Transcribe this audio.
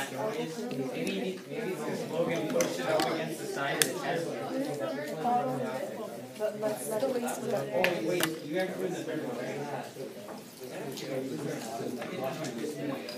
Maybe Logan pushed it up against the side of the chest. Oh, wait, you guys were in the third one, right?